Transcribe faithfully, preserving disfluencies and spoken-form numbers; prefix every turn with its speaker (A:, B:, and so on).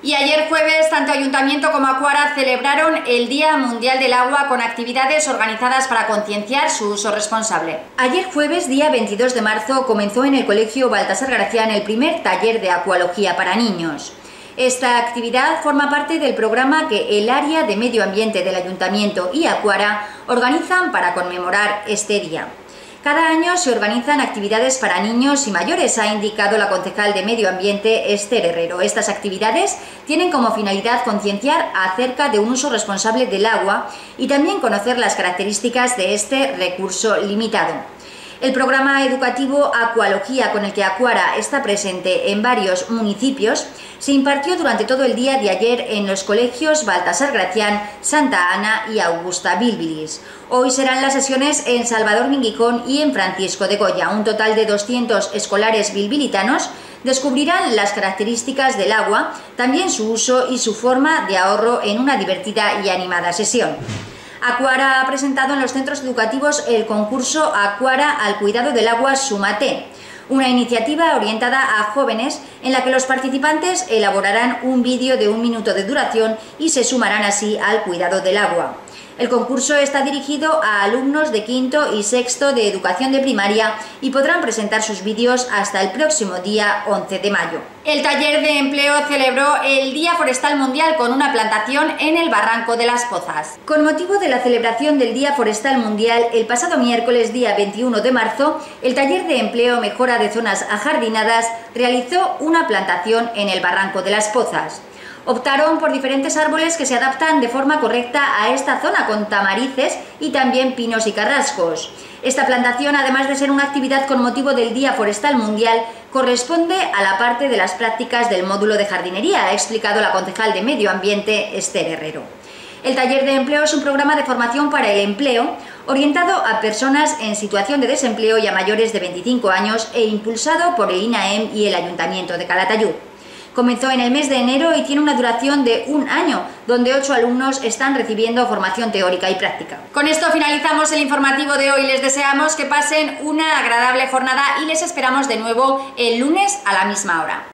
A: Y ayer jueves, tanto Ayuntamiento como Acuara celebraron el Día Mundial del Agua con actividades organizadas para concienciar su uso responsable. Ayer jueves, día veintidós de marzo, comenzó en el Colegio Baltasar Gracián el primer taller de acualogía para niños. Esta actividad forma parte del programa que el área de medio ambiente del Ayuntamiento y Acuara organizan para conmemorar este día. Cada año se organizan actividades para niños y mayores, ha indicado la concejal de Medio Ambiente, Esther Herrero. Estas actividades tienen como finalidad concienciar acerca de un uso responsable del agua y también conocer las características de este recurso limitado. El programa educativo Acualogía, con el que Acuara está presente en varios municipios, se impartió durante todo el día de ayer en los colegios Baltasar Gracián, Santa Ana y Augusta Bilbilis. Hoy serán las sesiones en Salvador Minguicón y en Francisco de Goya. Un total de doscientos escolares bilbilitanos descubrirán las características del agua, también su uso y su forma de ahorro en una divertida y animada sesión. Acuara ha presentado en los centros educativos el concurso Acuara al cuidado del agua Súmate, una iniciativa orientada a jóvenes en la que los participantes elaborarán un vídeo de un minuto de duración y se sumarán así al cuidado del agua. El concurso está dirigido a alumnos de quinto y sexto de educación de primaria y podrán presentar sus vídeos hasta el próximo día once de mayo. El taller de empleo celebró el Día Forestal Mundial con una plantación en el Barranco de las Pozas. Con motivo de la celebración del Día Forestal Mundial, el pasado miércoles día veintiuno de marzo, el taller de empleo Mejora de Zonas Ajardinadas realizó una plantación en el Barranco de las Pozas. Optaron por diferentes árboles que se adaptan de forma correcta a esta zona, con tamarices y también pinos y carrascos. Esta plantación, además de ser una actividad con motivo del Día Forestal Mundial, corresponde a la parte de las prácticas del módulo de jardinería, ha explicado la concejal de Medio Ambiente, Esther Herrero. El taller de empleo es un programa de formación para el empleo orientado a personas en situación de desempleo y a mayores de veinticinco años e impulsado por el INAEM y el Ayuntamiento de Calatayud. Comenzó en el mes de enero y tiene una duración de un año, donde ocho alumnos están recibiendo formación teórica y práctica. Con esto finalizamos el informativo de hoy. Les deseamos que pasen una agradable jornada y les esperamos de nuevo el lunes a la misma hora.